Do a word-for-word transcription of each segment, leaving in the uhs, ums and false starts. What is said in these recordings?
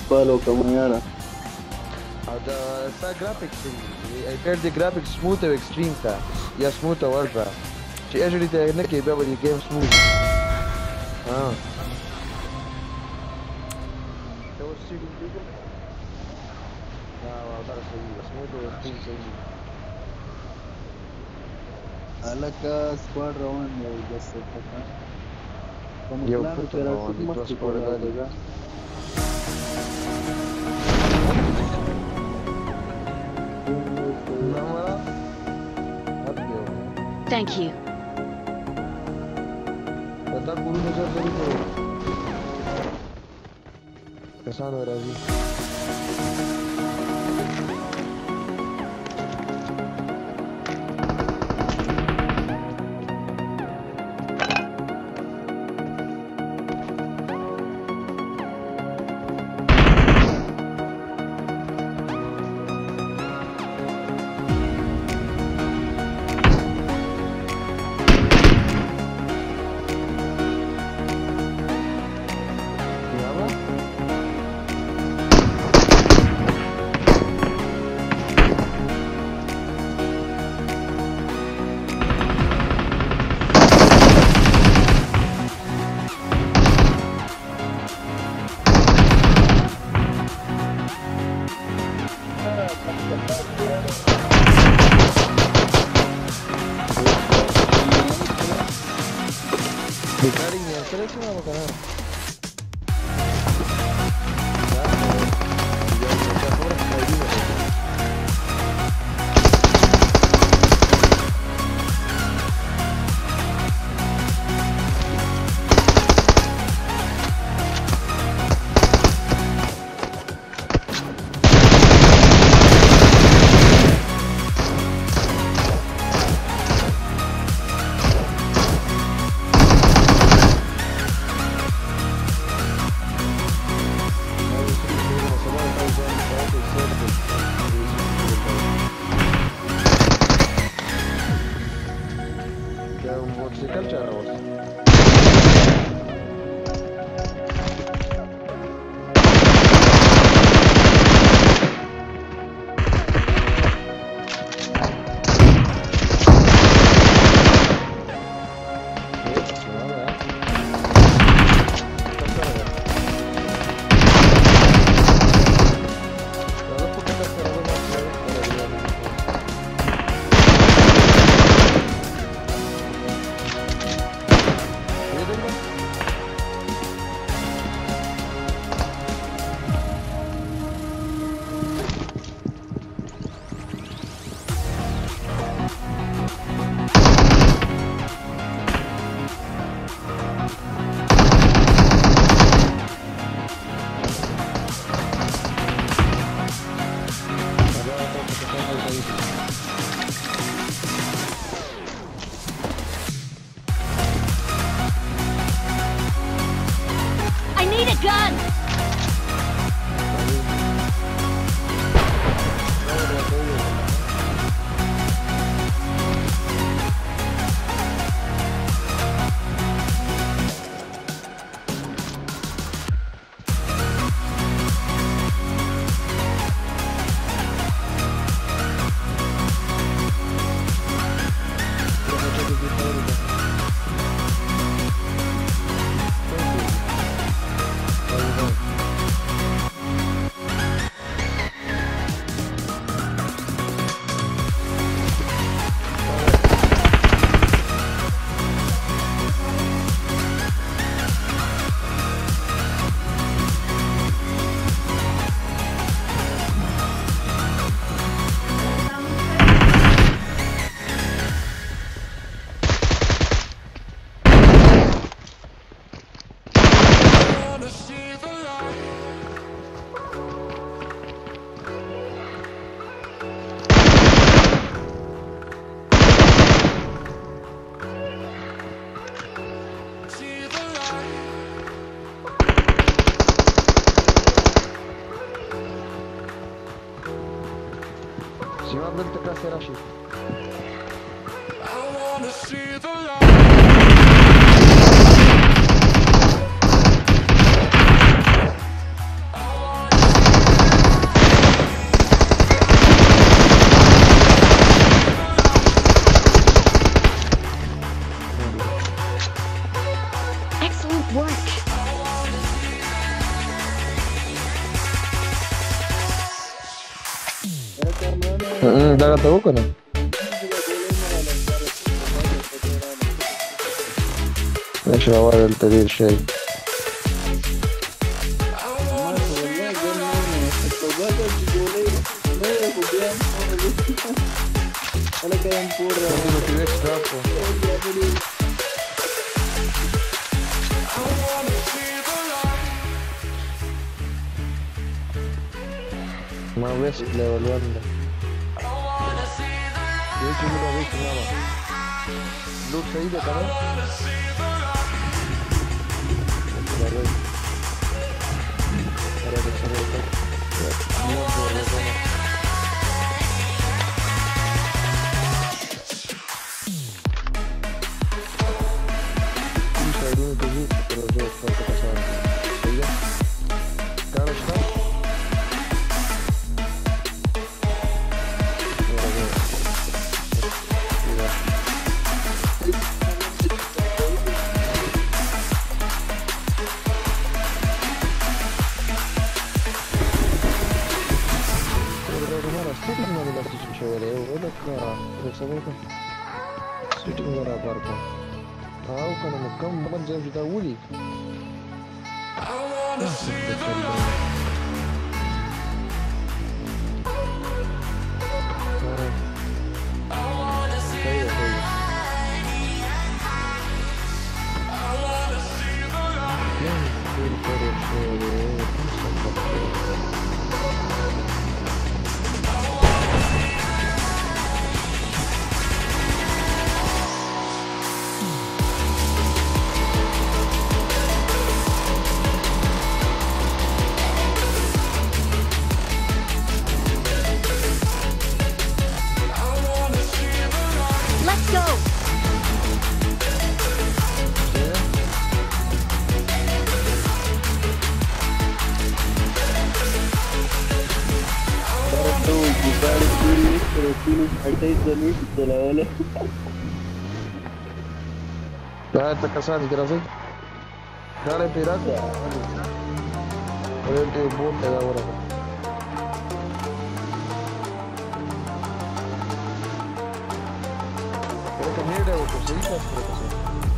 palo como era. هذا صار جرافيكس I paired the graphics smooth و extreme تا يا smooth و ultra شي اجري تا نكي بابا دي game smooth اه تو السيدي بيقول لا والله سيء smooth و extreme سيء Alaka squad round में बस पता तो يو मतलब كنت तेरा روان कुछ دي मत تو سكواد बोला غالي होगा نعم Thank you. पता पूरी नजर मेरी तो कैसा हो रहा है Regarding your selection apa kan? Motorcycle चल रहा है I need a gun! Siema będę klasy Rasi. I wanna see the light. I wanna Mm, dagat tahu kan? ماشي هو التغيير شيء. Olha que é um porra. ما ويست ليفل واحد. يجي من ويست نعم. لوك سعيدة كمان. Shooting berabar kok? Tahu kan kamu makan jam kita wuli. Ya, está casado, ¿qué haces? Dale, pirata. Ponete un bote ahora. Pero que mire, o cositas, pero que sí.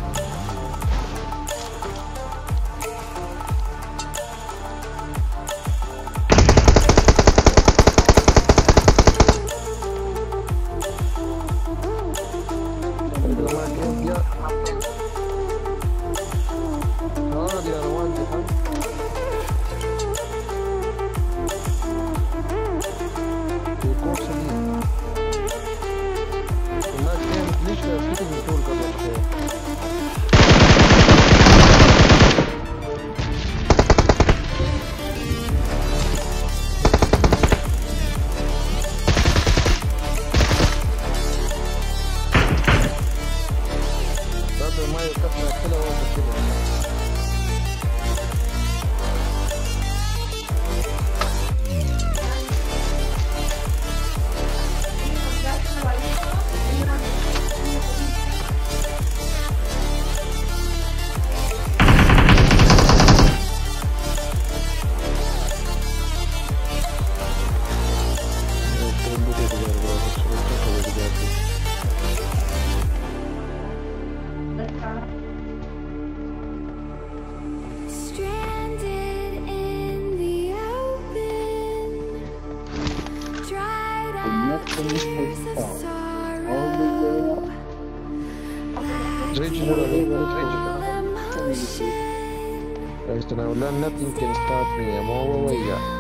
Esto no, nothing can stop me. I'm all the way up.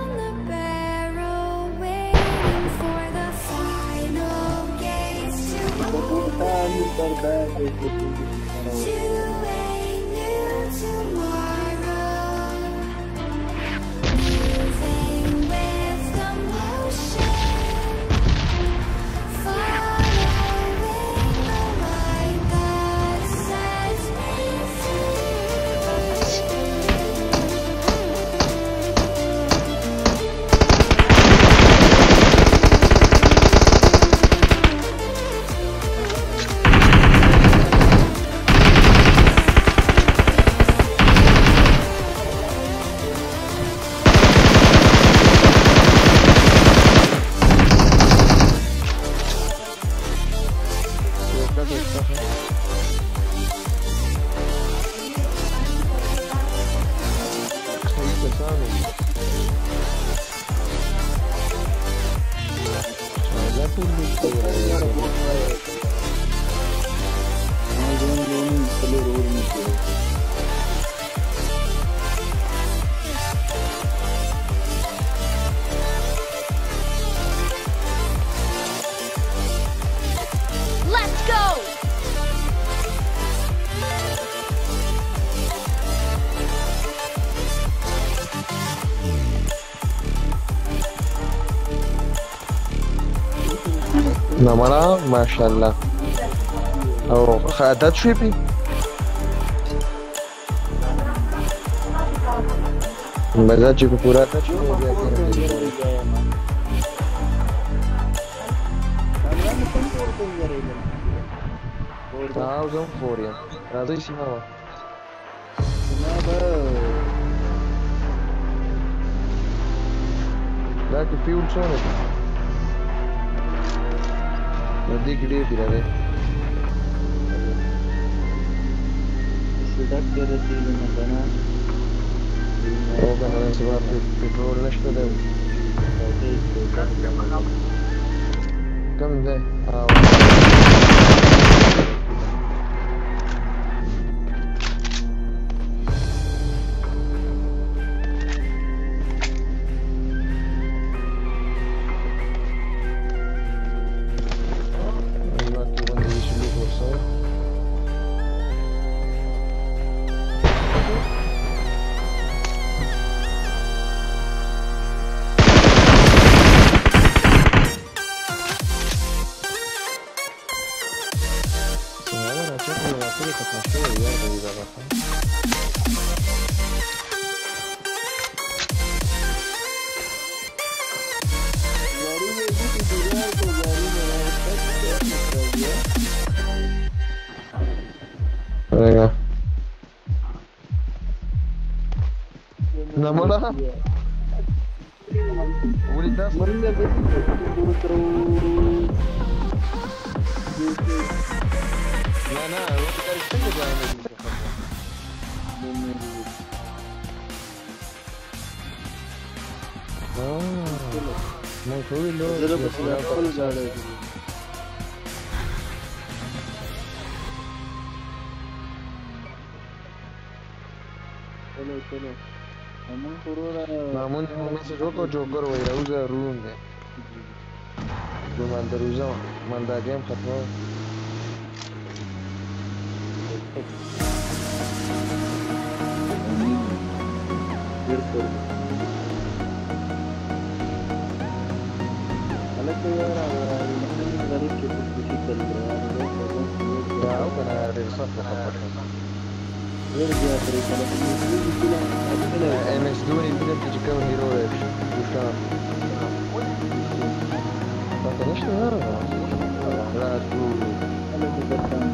Let's go! نمرة ما شاء الله. او خدت شوي بي مزاج کو پورا تا شو بیا تاو زم فوریا راځي سیمه وا دا کې فیول څونه دي نو دې کې ډېر دي راځي سیدات کړه چې نه کنه او کنه سبا پټرول نشته دی کم دی او Venga. Enamorada. Ahorita Moringa de otro. No, no, no te caes tanto ya en el Ah, no, fue lo Zero percent full गाड़ी चलो चलो हमन थोड़ा Mamun message وکړو جوکر وای راوځه روم دی جو مان دروځه مان دا گیم ختمه बिल्कुल अलग तो यार गरीब के कुछ भी चल रहा है دا او کنه ډېر سخت خبره غير جاء طريقة ام اس دوني بده تجي كم هيرو وشا ما كانش نهار لا تقول أنا بقدم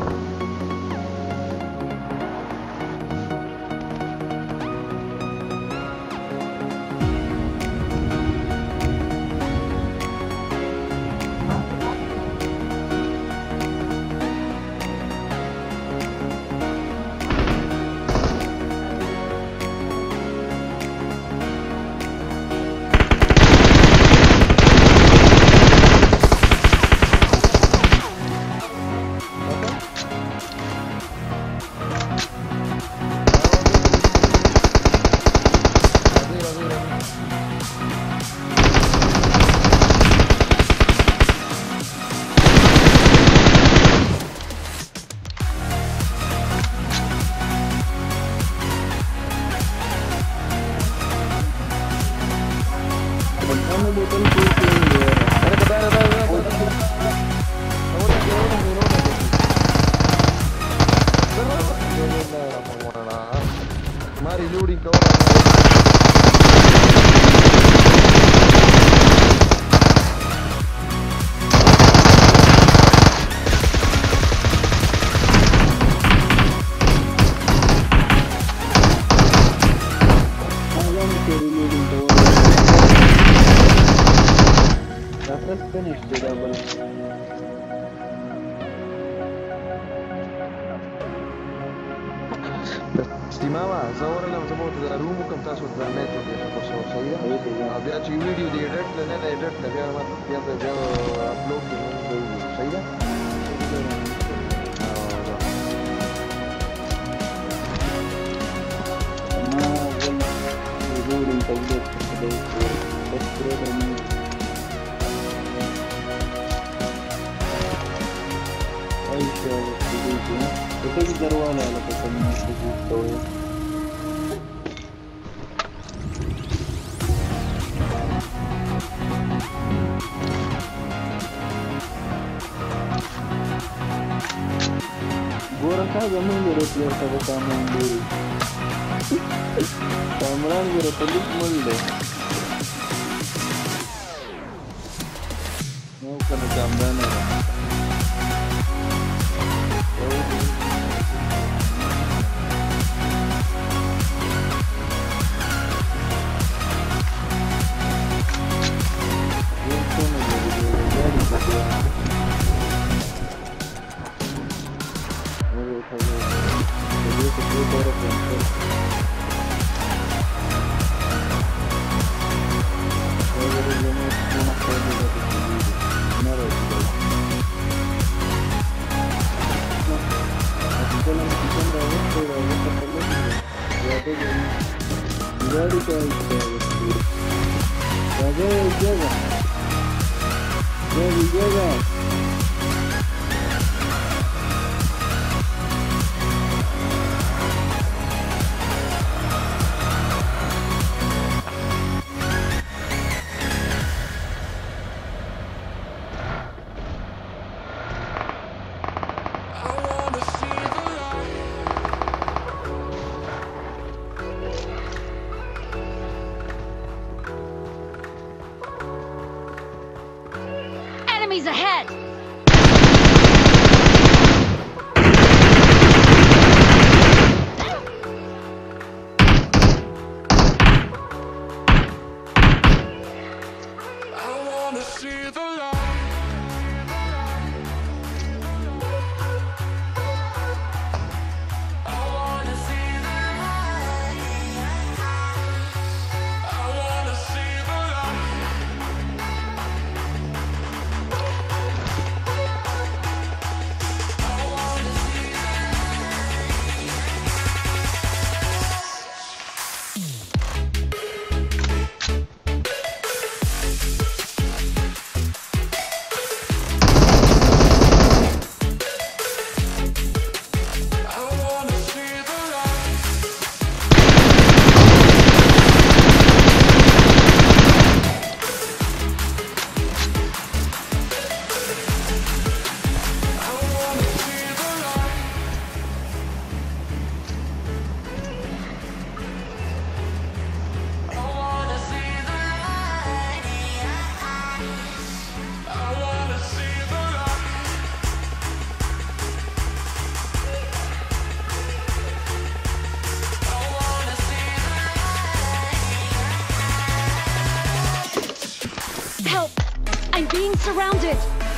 Mari Luri kau finished the double. استماما زور لهم زبوت داروم وكم تاسو درنه ته دې تاسو صحیح وایي ته ده بیا چې ویډیو دې ایډیټ نه نه ایډیټ نه بیا ما بیا بیا اپلوډ کوي صحیح ده ما ول وګورم ته دې ته سبسکرایبر مې ايش دې ته دې درواله لکه څنګه چې کوي ګورکا زمون د روپلر ته کامران دی کامران ګور په لیک مول دی نو کنه کامران نه Enemies ahead! I wanna see the light. I wanna see the light. I wanna see the light. Help! I'm being surrounded!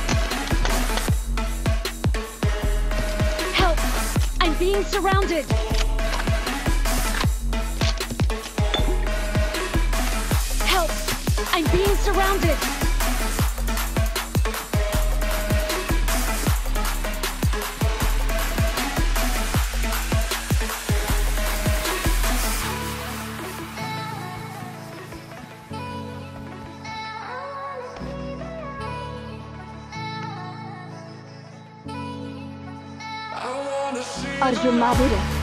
Help! I'm being surrounded! Help! I'm being surrounded! I wanna see Arjun Mabuda.